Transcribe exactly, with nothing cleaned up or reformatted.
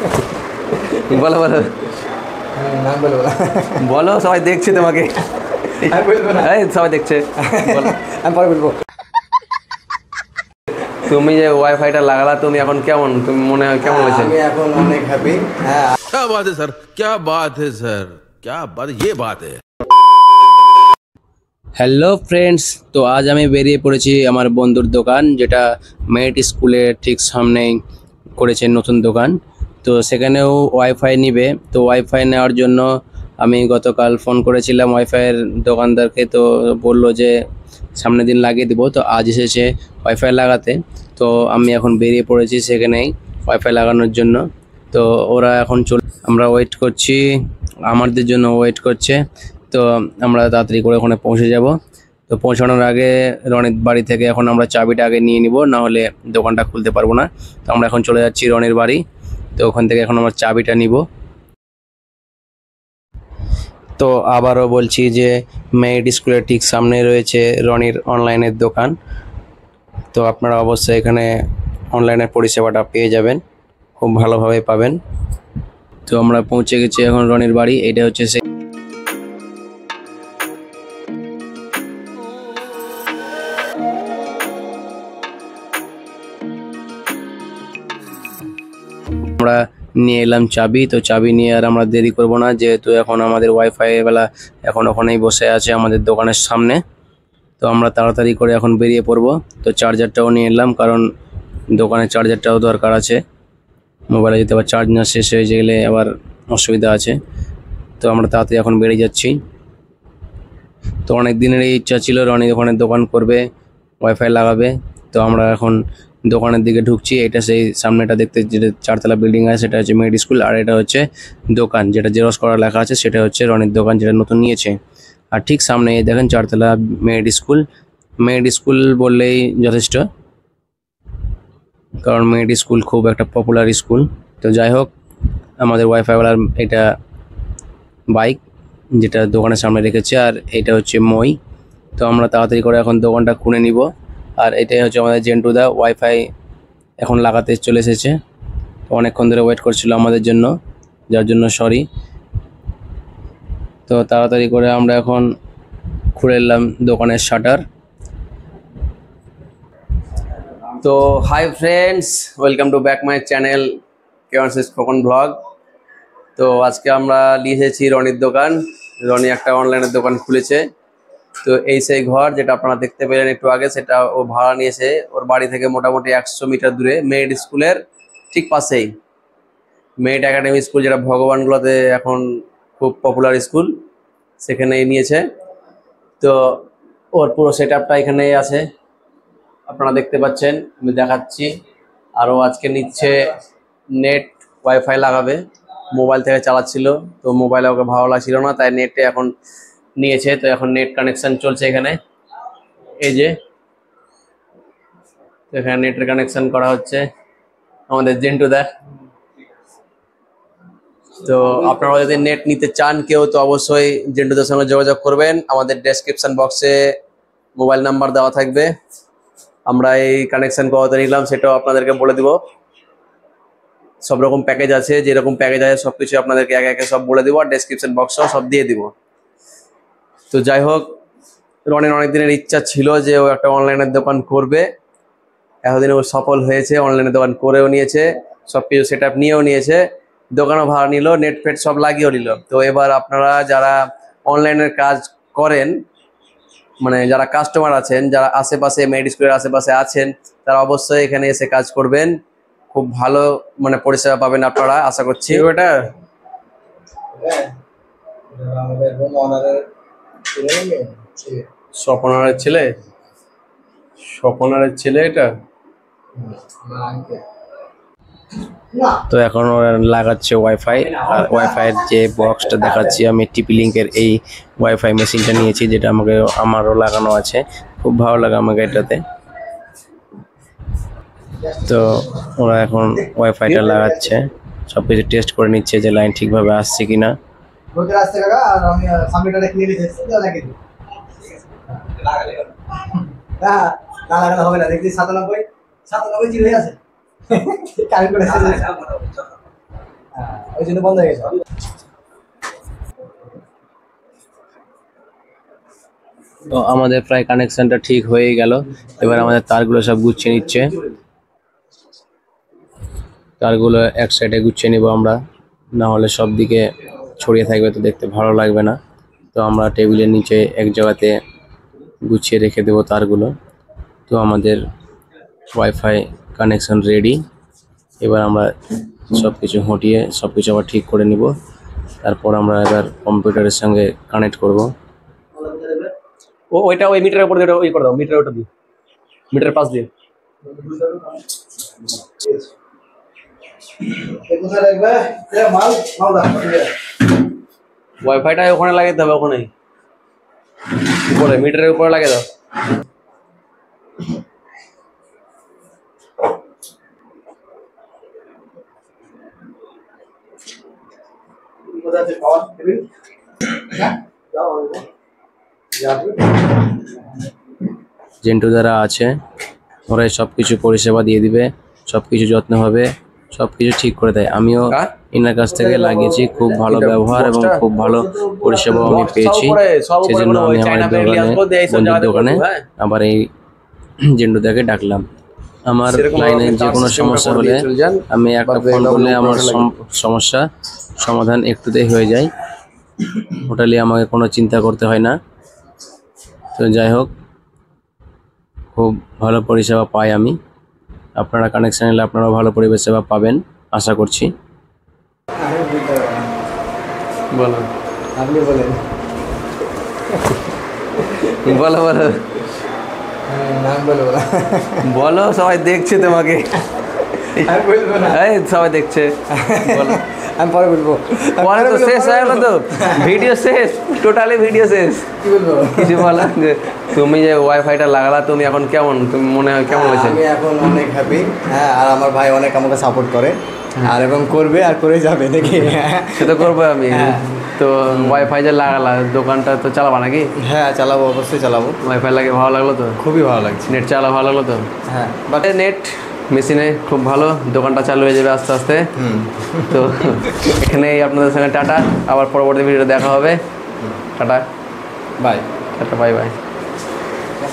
বলো বলো নাম বলো বলো সবাই দেখছে তোমাকে এই সবাই দেখছে আমি পরে বলবো তুমি যে ওয়াইফাইটা লাগালা তুমি এখন কেমন তুমি মনে হয় কেমন হয়েছে আমি এখন অনেক হ্যাপি হ্যাঁ क्या बात है सर क्या बात है सर क्या बात ये बात है হ্যালো ফ্রেন্ডস, তো আজ আমি বেরিয়ে পড়েছি আমার বন্ধুর দোকান, যেটা মেরিট স্কুলের ঠিক সামনেই করেছে নতুন দোকান। তো সেখানেও ওয়াইফাই নিবে। তো ওয়াইফাই নেওয়ার জন্য আমি গতকাল ফোন করেছিলাম ওয়াইফাইয়ের দোকানদারকে, তো বললো যে সামনের দিন লাগিয়ে দেবো। তো আজ এসেছে ওয়াইফাই লাগাতে। তো আমি এখন বেরিয়ে পড়েছি সেখানেই ওয়াইফাই লাগানোর জন্য। তো ওরা এখন চল আমরা ওয়েট করছি, আমাদের জন্য ওয়েট করছে। তো আমরা তাড়াতাড়ি করে ওখানে পৌঁছে যাব। তো পৌঁছানোর আগে রনির বাড়ি থেকে এখন আমরা চাবিটা আগে নিয়ে নিব, না হলে দোকানটা খুলতে পারবো না। তো আমরা এখন চলে যাচ্ছি রনির বাড়ি। তো ওখান থেকে এখন আমরা চাবিটা নিব। তো আবারও বলছি যে মেরিট স্কুলের ঠিক সামনে রয়েছে রনির অনলাইনের দোকান। তো আপনারা অবশ্যই এখানে অনলাইনের পরিষেবাটা পেয়ে যাবেন, খুব ভালোভাবে পাবেন। তো আমরা পৌঁছে গেছি এখন রনির বাড়ি। এটা হচ্ছে সে আমরা নিয়ে এলাম চাবি। তো চাবি নিয়ে আর আমরা দেরি করব না, যেহেতু এখন আমাদের ওয়াইফাই বেলা এখন ওখানেই বসে আছে আমাদের দোকানের সামনে। তো আমরা তাড়াতাড়ি করে এখন বেরিয়ে পড়ব। তো চার্জারটাও নিয়ে এলাম, কারণ দোকানে চার্জারটাও দরকার আছে। মোবাইলে যদি আবার চার্জ না শেষ হয়ে গেলে আবার অসুবিধা আছে। তো আমরা তাড়াতাড়ি এখন বেরিয়ে যাচ্ছি। তো অনেক দিনের এই ইচ্ছা ছিল রনি ওখানে দোকান করবে, ওয়াইফাই লাগাবে। তো আমরা এখন দোকানের দিকে ঢুকছি। এটা সেই সামনেটা দেখতে যেটা চারতলা বিল্ডিং আছে সেটা হচ্ছে মেরিট স্কুল, আর এটা হচ্ছে দোকান যেটা জেরক্স করা লেখা আছে, সেটা হচ্ছে রনির দোকান যেটা নতুন নিয়েছে। আর ঠিক সামনে দেখেন চারতলা মেরিট স্কুল। মেরিট স্কুল বললেই যথেষ্ট, কারণ মেরিট স্কুল খুব একটা পপুলার স্কুল। তো যাই হোক, আমাদের ওয়াইফাইওয়ালার এটা বাইক যেটা দোকানের সামনে রেখেছে, আর এটা হচ্ছে মই। তো আমরা তাড়াতাড়ি করে এখন দোকানটা খুলে নিব। আর এটাই হচ্ছে আমাদের জেন্টুদা, ওয়াইফাই এখন লাগাতে চলে এসেছে। অনেকক্ষণ ধরে ওয়েট করছিল আমাদের জন্য, যার জন্য সরি। তো তাড়াতাড়ি করে আমরা এখন খুলে নিলাম দোকানের শাটার। তো hi friends, welcome to back my channel K one spoken blog. তো আজকে আমরা নিয়ে এসেছি রনির দোকান। রনি একটা অনলাইনের দোকান খুলেছে। তো এই সেই ঘর যেটা আপনারা দেখতে পেলেন একটু আগে, সেটা ও ভাড়া নিয়েছে ওর বাড়ি থেকে মোটামুটি একশো মিটার দূরে, মেরিট স্কুলের ঠিক পাশেই। মেরিটাকাডেমি স্কুল যেটা ভগবানগোলাতে এখন খুব পপুলার স্কুল, সেখানেই নিয়েছে। তো ওর পুরো সেট আপটা এখানেই আছে, আপনারা দেখতে পাচ্ছেন, আমি দেখাচ্ছি। আরও আজকে নিচ্ছে নেট, ওয়াইফাই লাগাবে। মোবাইল থেকে চালাচ্ছিল, তো মোবাইলে ওকে ভালো লাগছিল না, তাই নেটে এখন নিয়েছে। তো এখন নেট কানেকশন চলছে এখানে, এই যে এখানে নেটের কানেকশন করা হচ্ছে আমাদের জেন্টুদা। তো আপনারা যদি নেট নিতে চান কেউ, তো অবশ্যই জেন্টুদার সঙ্গে যোগাযোগ করবেন। আমাদের ডেসক্রিপশন বক্সে মোবাইল নাম্বার দেওয়া থাকবে। আমরা এই কানেকশন করাতে নিলাম সেটাও আপনাদেরকে বলে দিব। সব রকম প্যাকেজ আছে, যেরকম প্যাকেজ আছে সব কিছু আপনাদেরকে একে একে সব বলে দিব, আর ডেসক্রিপশন বক্সেও সব দিয়ে দিব। তো যাই হোক, রনির অনেক দিনের ইচ্ছা ছিল যে ও একটা অনলাইনের দোকান করবে। এতদিনে ও সফল হয়েছে, অনলাইনের দোকান করেও নিয়েছে, সব কিছু সেট আপ নিয়েও নিয়েছে, দোকানও ভাড়া নিল, নেট ফেট সব লাগিয়েও নিল। তো এবার আপনারা যারা অনলাইনের কাজ করেন, মানে যারা কাস্টমার আছেন, যারা আশেপাশে মেরিট স্কুলের আশেপাশে আছেন, তারা অবশ্যই এখানে এসে কাজ করবেন। খুব ভালো মানে পরিষেবা পাবেন আপনারা, আশা করছি। ওটা স্বপনারের ছেলে, স্বপনারের ছেলে এটা। তো এখন ওরা লাগাচ্ছে ওয়াইফাই। আর ওয়াইফাইয়ের যে বক্সটা দেখাচ্ছি আমি, টিপি লিঙ্কের এই ওয়াইফাই মেশিনটা নিয়েছি, যেটা আমাকে আমারও লাগানো আছে। খুব ভালো লাগে আমাকে এটাতে। তো ওরা এখন ওয়াইফাইটা লাগাচ্ছে, সব কিছু টেস্ট করে নিচ্ছে যে লাইন ঠিকভাবে আসছে কিনা। ওই জন্য বন্ধ হয়ে গেছে। তো আমাদের প্রায় কানেকশনটা ঠিক হয়ে গেল। এবার আমাদের তারগুলো সব গুছিয়ে নিচ্ছে। তারগুলো এক সাইডে গুছিয়ে নিব আমরা, না হলে সব দিকে ছড়িয়ে থাকবে তো দেখতে ভালো লাগবে না। তো আমরা টেবিলের নিচে এক জায়গাতে গুছিয়ে রেখে দেবো তারগুলো। তো আমাদের ওয়াইফাই কানেকশন রেডি। এবার আমরা সব কিছু হটিয়ে সব কিছু আবার ঠিক করে নিব। তারপর আমরা এবার কম্পিউটারের সঙ্গে কানেক্ট করব। ও ওইটা ওই মিটারের উপর দিয়ে ওই করে দাও, মিটারের ওটা দিয়ে, মিটারের পাশ দিয়ে। ওয়াইফাইটা ওখানে লাগিয়ে দাও, ওখানেই উপরে মিটারের উপরে লাগিয়ে দাও। জেন্টু যারা আছে ওরাই সব কিছু পরিষেবা দিয়ে দিবে, সব কিছু যত্ন হবে, সব কিছু ঠিক করে দেয়। আমিও এনার কাছ থেকে লাগিয়েছি, খুব ভালো ব্যবহার এবং খুব ভালো পরিষেবা আমি পেয়েছি। সেজন্য আমি আমার দোকানে বন্ধুর দোকানে আবার এই জেন্টুদাকে ডাকলাম। আমার লাইনে যে কোনো সমস্যা হলে আমি একটা ফোন করলে আমার সমস্যা সমাধান একটুতেই হয়ে যায়। ওটালি আমাকে কোনো চিন্তা করতে হয় না। তো যাই হোক, খুব ভালো পরিষেবা পাই আমি। আপনারা কানেকশন নিলে আপনারাও ভালো পরিষেবা পাবেন আশা করছি। বলো, আপনি বলেন। বলো বলো নাম বলবো না। বলো, সবাই দেখছে তোমাকে। আমি বলবো না। এই সবাই দেখছে, বলো। আমি পরে বলবো। পরে তো শেষ হয়ে গেল, তো ভিডিও শেষ, টোটালি ভিডিও শেষ। কি বলবো? কিছু বলা যে তুমি যে ওয়াইফাইটা লাগালা, তুমি এখন কেমন, তুমি মনে হয় কেমন হয়েছে? আমি এখন অনেক হ্যাপি। হ্যাঁ, আর আমার ভাই অনেক আমাকে সাপোর্ট করে আর এবং করবে আর করে যাবে দেখি। সে তো করবো আমি। তো ওয়াইফাই যে লাগালা, দোকানটা তো চালাবা নাকি? হ্যাঁ, চালাবো, অবশ্যই চালাবো। ওয়াইফাই লাগে ভালো লাগলো তো? খুবই ভালো লাগছে। নেট চালা ভালো লাগলো তো? হ্যাঁ, বাট নেট মেশিনে খুব ভালো, দোকানটা চালু হয়ে যাবে আস্তে আস্তে। তো এখানেই আপনাদের সঙ্গে টাটা, আবার পরবর্তী ভিডিওতে দেখা হবে। Tata, bye. Tata, bye by.